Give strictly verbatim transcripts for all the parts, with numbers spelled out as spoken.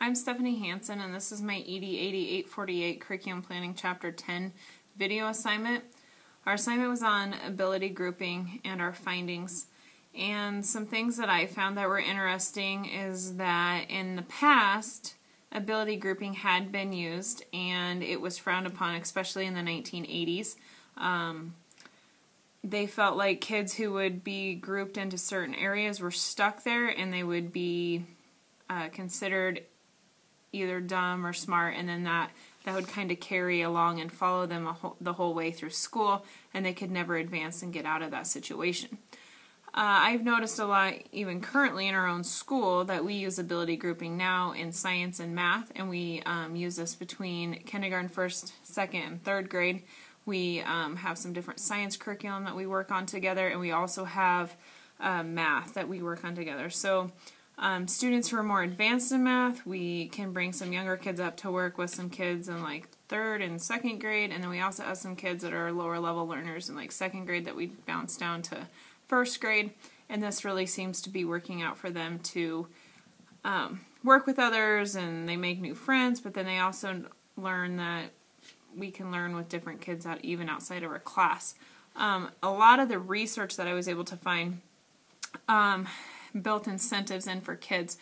I'm Stephanie Hansen, and this is my E D eighty-eight forty-eight Curriculum Planning Chapter ten video assignment. Our assignment was on ability grouping and our findings. And some things that I found that were interesting is that in the past, ability grouping had been used, and it was frowned upon, especially in the nineteen eighties. Um, they felt like kids who would be grouped into certain areas were stuck there, and they would be uh, considered either dumb or smart, and then that, that would kind of carry along and follow them a whole, the whole way through school, and they could never advance and get out of that situation. Uh, I've noticed a lot, even currently in our own school, that we use ability grouping now in science and math, and we um, use this between kindergarten, first, second, and third grade. We um, have some different science curriculum that we work on together, and we also have uh, math that we work on together. So um, students who are more advanced in math, we can bring some younger kids up to work with some kids in like third and second grade, and then we also have some kids that are lower level learners in like second grade that we bounce down to first grade, and this really seems to be working out for them to um, work with others, and they make new friends, but then they also learn that we can learn with different kids out even outside of our class. Um, a lot of the research that I was able to find um, built incentives in for kids,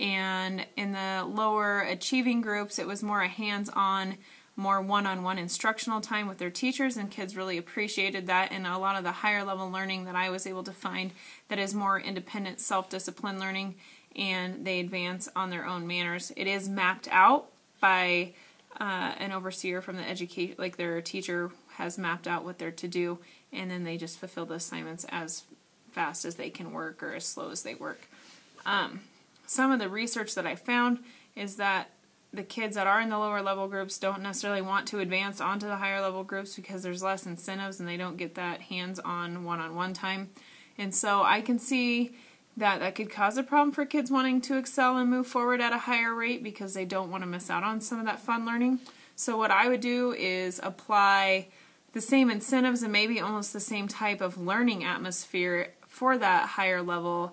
and in the lower achieving groups it was more a hands-on, more one-on-one instructional time with their teachers, and kids really appreciated that. And a lot of the higher level learning that I was able to find that is more independent self-discipline learning, and they advance on their own manners. It is mapped out by uh, an overseer from the education, like their teacher has mapped out what they're to do, and then they just fulfill the assignments as fast as they can work or as slow as they work. Um, some of the research that I found is that the kids that are in the lower level groups don't necessarily want to advance onto the higher level groups because there's less incentives and they don't get that hands-on one-on-one time. And so I can see that that could cause a problem for kids wanting to excel and move forward at a higher rate because they don't want to miss out on some of that fun learning. So what I would do is apply the same incentives and maybe almost the same type of learning atmosphere for that higher level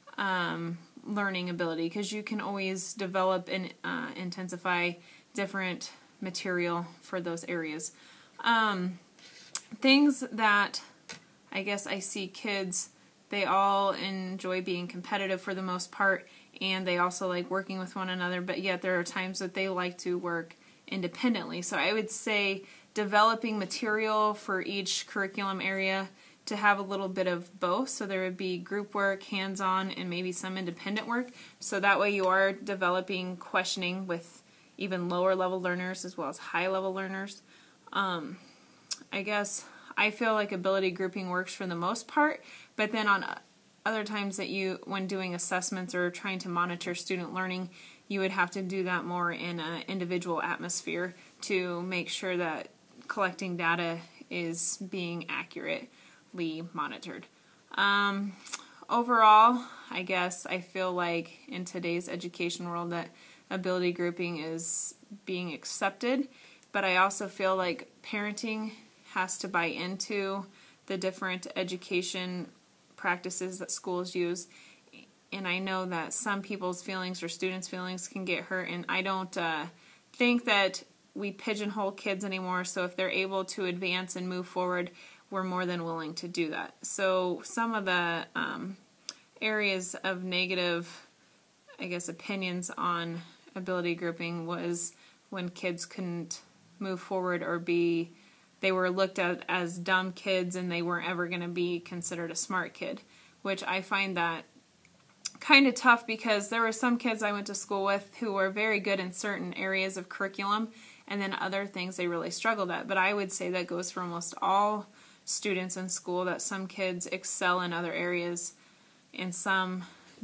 um, learning ability, because you can always develop and uh, intensify different material for those areas. Um, things that I guess I see kids, they all enjoy being competitive for the most part, and they also like working with one another, but yet there are times that they like to work independently. So I would say developing material for each curriculum area to have a little bit of both, so there would be group work, hands-on, and maybe some independent work, so that way you are developing questioning with even lower level learners as well as high level learners. Um, I guess I feel like ability grouping works for the most part, but then on other times that you, when doing assessments or trying to monitor student learning, you would have to do that more in an individual atmosphere to make sure that collecting data is being accurate. Monitored. Um, overall, I guess I feel like in today's education world that ability grouping is being accepted, but I also feel like parenting has to buy into the different education practices that schools use, and I know that some people's feelings or students' feelings can get hurt, and I don't uh, think that we pigeonhole kids anymore, so if they're able to advance and move forward, we're more than willing to do that. So some of the um, areas of negative, I guess, opinions on ability grouping was when kids couldn't move forward or be, they were looked at as dumb kids and they weren't ever going to be considered a smart kid, which I find that kind of tough because there were some kids I went to school with who were very good in certain areas of curriculum, and then other things they really struggled at. But I would say that goes for almost all students in school, that some kids excel in other areas and some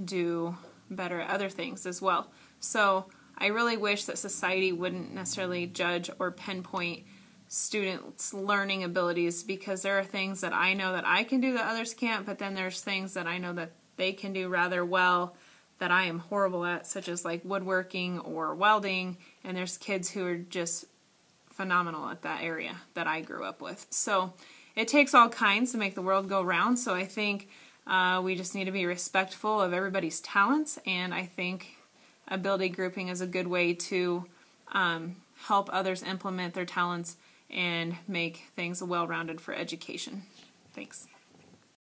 do better at other things as well. So I really wish that society wouldn't necessarily judge or pinpoint students' learning abilities, because there are things that I know that I can do that others can't, but then there's things that I know that they can do rather well that I am horrible at, such as like woodworking or welding, and there's kids who are just phenomenal at that area that I grew up with. So it takes all kinds to make the world go round, so I think uh, we just need to be respectful of everybody's talents, and I think ability grouping is a good way to um, help others implement their talents and make things well-rounded for education. Thanks.